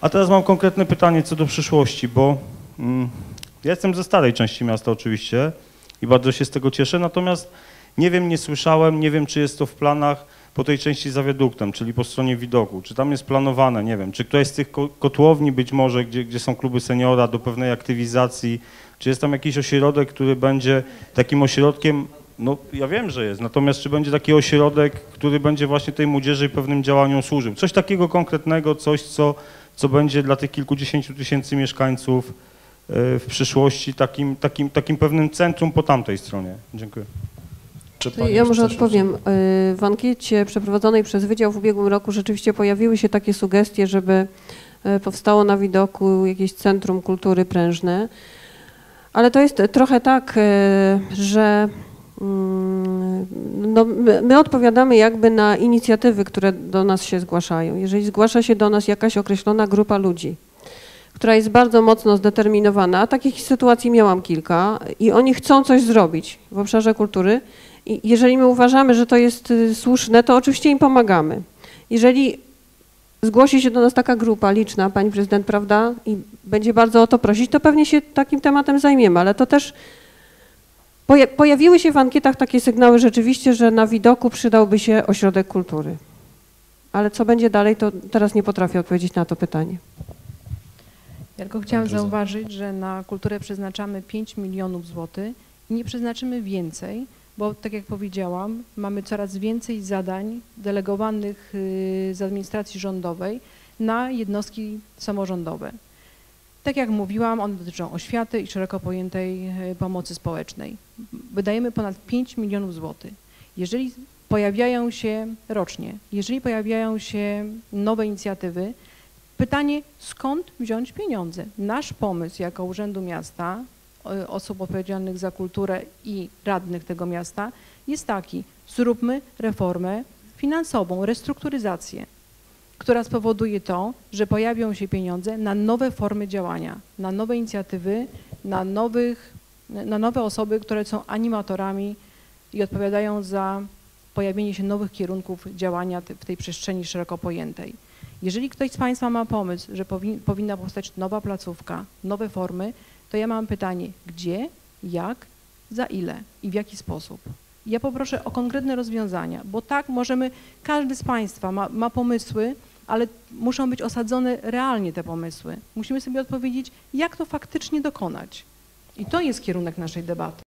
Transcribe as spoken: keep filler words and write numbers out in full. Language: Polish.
A teraz mam konkretne pytanie co do przyszłości, bo mm, ja jestem ze starej części miasta oczywiście i bardzo się z tego cieszę, natomiast nie wiem, nie słyszałem, nie wiem, czy jest to w planach po tej części za wiaduktem, czyli po stronie widoku, czy tam jest planowane, nie wiem, czy któraś z tych kotłowni być może, gdzie, gdzie są kluby seniora do pewnej aktywizacji, czy jest tam jakiś ośrodek, który będzie takim ośrodkiem, no ja wiem, że jest, natomiast czy będzie taki ośrodek, który będzie właśnie tej młodzieży i pewnym działaniom służył, coś takiego konkretnego, coś, co, co będzie dla tych kilkudziesięciu tysięcy mieszkańców w przyszłości takim, takim, takim pewnym centrum po tamtej stronie. Dziękuję. Ja może odpowiem. W ankiecie przeprowadzonej przez Wydział w ubiegłym roku rzeczywiście pojawiły się takie sugestie, żeby powstało na widoku jakieś centrum kultury prężne, ale to jest trochę tak, że no, my, my odpowiadamy jakby na inicjatywy, które do nas się zgłaszają. Jeżeli zgłasza się do nas jakaś określona grupa ludzi, która jest bardzo mocno zdeterminowana, a takich sytuacji miałam kilka i oni chcą coś zrobić w obszarze kultury, i jeżeli my uważamy, że to jest słuszne, to oczywiście im pomagamy. Jeżeli zgłosi się do nas taka grupa liczna, pani prezydent, prawda, i będzie bardzo o to prosić, to pewnie się takim tematem zajmiemy, ale to też pojawiły się w ankietach takie sygnały rzeczywiście, że na widoku przydałby się ośrodek kultury. Ale co będzie dalej, to teraz nie potrafię odpowiedzieć na to pytanie. Ja tylko chciałam zauważyć, że na kulturę przeznaczamy pięć milionów złotych i nie przeznaczymy więcej, bo tak jak powiedziałam, mamy coraz więcej zadań delegowanych z administracji rządowej na jednostki samorządowe. Tak jak mówiłam, one dotyczą oświaty i szeroko pojętej pomocy społecznej. Wydajemy ponad pięć milionów złotych. Jeżeli pojawiają się rocznie, jeżeli pojawiają się nowe inicjatywy, pytanie, skąd wziąć pieniądze? Nasz pomysł jako Urzędu Miasta, osób odpowiedzialnych za kulturę i radnych tego miasta jest taki: zróbmy reformę finansową, restrukturyzację, która spowoduje to, że pojawią się pieniądze na nowe formy działania, na nowe inicjatywy, na, nowych, na nowe osoby, które są animatorami i odpowiadają za pojawienie się nowych kierunków działania w tej przestrzeni szeroko pojętej. Jeżeli ktoś z Państwa ma pomysł, że powin, powinna powstać nowa placówka, nowe formy, to ja mam pytanie, gdzie, jak, za ile i w jaki sposób. Ja poproszę o konkretne rozwiązania, bo tak możemy, każdy z Państwa ma, ma pomysły, ale muszą być osadzone realnie te pomysły. Musimy sobie odpowiedzieć, jak to faktycznie dokonać. I to jest kierunek naszej debaty.